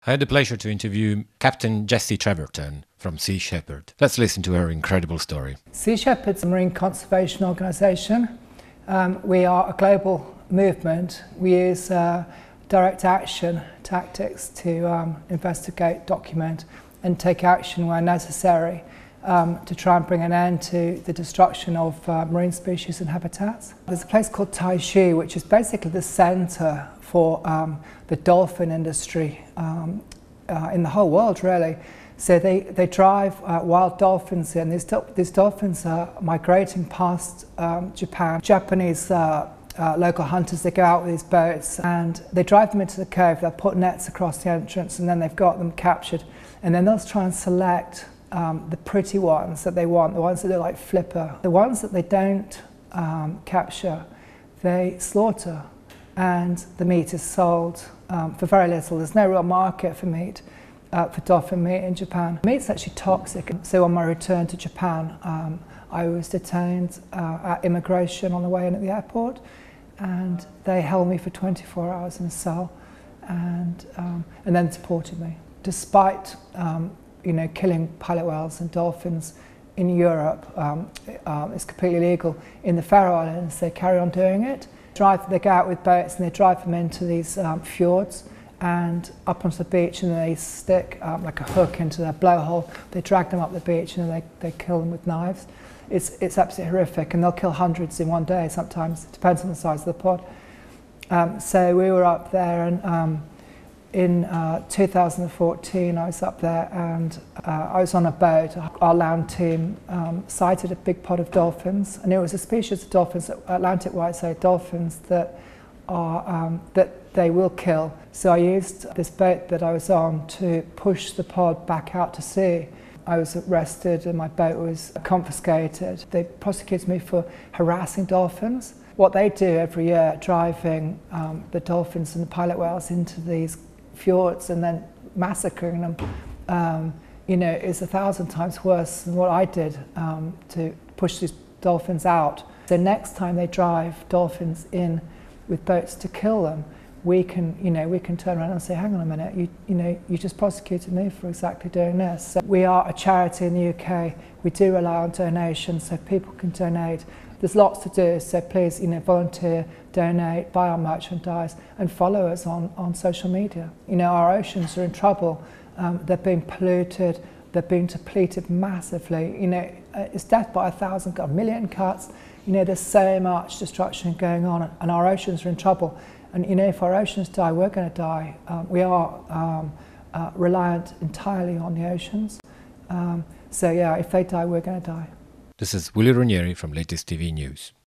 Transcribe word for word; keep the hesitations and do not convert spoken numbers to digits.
I had the pleasure to interview Captain Jessie Treverton from Sea Shepherd. Let's listen to her incredible story. Sea Shepherd's a marine conservation organisation. Um, we are a global movement. We use uh, direct action tactics to um, investigate, document and take action where necessary um, to try and bring an end to the destruction of uh, marine species and habitats. There's a place called Taishu, which is basically the centre for um, the dolphin industry um, uh, in the whole world, really. So they, they drive uh, wild dolphins in. These, do these dolphins are migrating past um, Japan. Japanese uh, uh, local hunters, they go out with these boats and they drive them into the cove. They'll put nets across the entrance and then they've got them captured. And then they'll try and select um, the pretty ones that they want, the ones that look like flipper. The ones that they don't um, capture, they slaughter. And the meat is sold um, for very little. There's no real market for meat, uh, for dolphin meat in Japan. Meat's actually toxic. So on my return to Japan, um, I was detained uh, at immigration on the way in at the airport, and they held me for twenty-four hours in a cell, and um, and then deported me. Despite um, you know killing pilot whales and dolphins in Europe, um, uh, it's completely legal. In the Faroe Islands, they carry on doing it. Drive, they go out with boats and they drive them into these um, fjords and up onto the beach, and then they stick um, like a hook into their blowhole. They drag them up the beach and then they, they kill them with knives. It's, it's absolutely horrific, and they'll kill hundreds in one day sometimes. It depends on the size of the pod. Um, so we were up there, and um, in uh, two thousand fourteen I was up there, and uh, I was on a boat. Our land team um, sighted a big pod of dolphins, and it was a species of dolphins, Atlantic white-tailed dolphins, that are um, that they will kill. So I used this boat that I was on to push the pod back out to sea. I was arrested and my boat was confiscated. They prosecuted me for harassing dolphins. What they do every year, driving um, the dolphins and the pilot whales into these fjords and then massacring them, um, you know, is a thousand times worse than what I did um, to push these dolphins out. So next time they drive dolphins in with boats to kill them, we can, you know, we can turn around and say, hang on a minute, you, you know, you just prosecuted me for exactly doing this. So we are a charity in the U K. We do rely on donations so people can donate. There's lots to do, so please, you know, volunteer, donate, buy our merchandise, and follow us on, on social media. You know, our oceans are in trouble. Um, they're being polluted, they're being depleted massively. You know, it's death by a thousand, a million cuts. You know, there's so much destruction going on, and our oceans are in trouble. And you know, if our oceans die, we're going to die. Um, we are um, uh, reliant entirely on the oceans. Um, so yeah, if they die, we're going to die. This is Ranieri from Latest T V News.